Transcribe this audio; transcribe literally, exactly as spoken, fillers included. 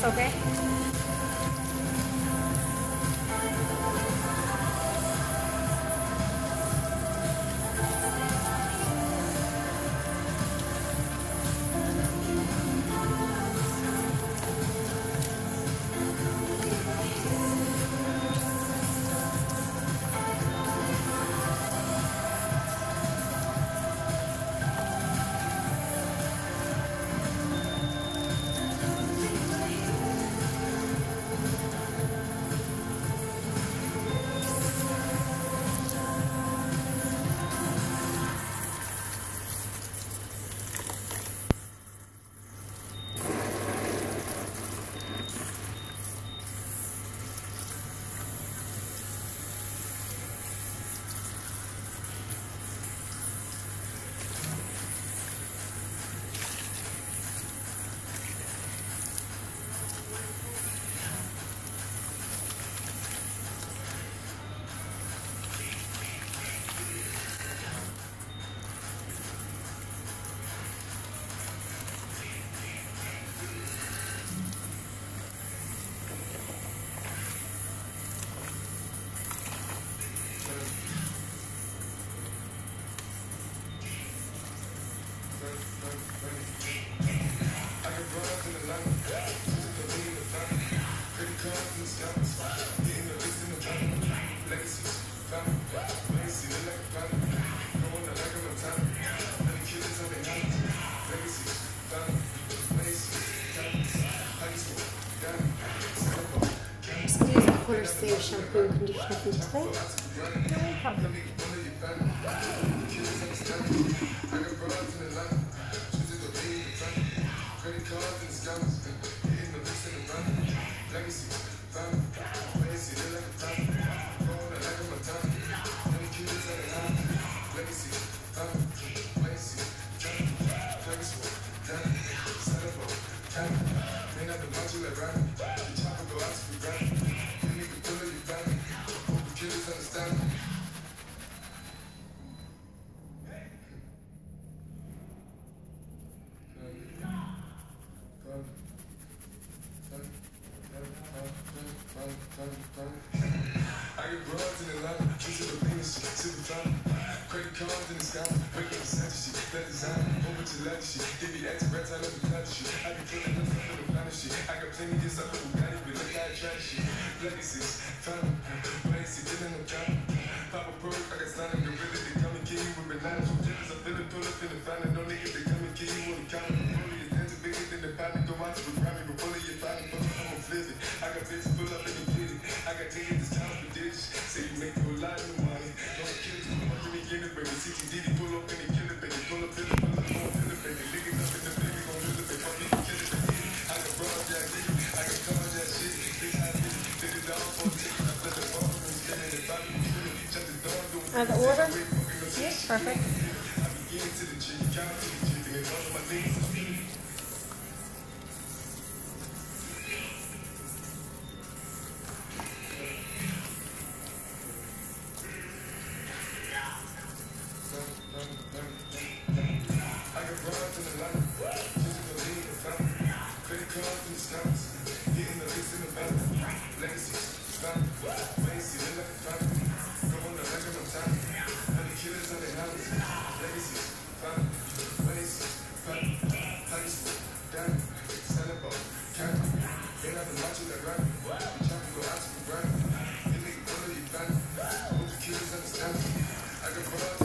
Okay. Just gonna use a quarter sleeve shampoo and conditioner from today. No problem. I get broads in Atlanta, this is the Venus shit, to the top. Credit cards in the sky, wake up the Santa shit, that design, over to Latin shit. Give me anti rats, I love the kind of shit. I be feeling this up in the planet shit. I got plenty just up in Bugatti, but look how I try shit. Legacies, time, legacy, feeling the top. Papa Pro, I got slime, the really, they come and kill you with bananas. From jealous, I'm feeling pull up in the final. No niggas, they come and kill you on the counter. Only is dancing bigger than the body, go out to the Grammy, but fully your body, fuck, I'm a flip it. I got bitches pull up in the kitty. I got tickets this time for ditch. Say you make you a lot of money. Don't kill it, come up in the unit, baby. C T D D pull up in the killer, baby. Pull up in the pull up, pull up in the baby. Niggas up in the baby, gon' do the baby. Fuck me, kill it, baby. I got broad that shit. I got cars that shit. Big high bitch, did it all for the ticket. I put the ball in the skin and the body. Shut the door, do it. Uh, the order? Yes, perfect. I begin to the chicken, count to the chicken, and all of my niggas. I got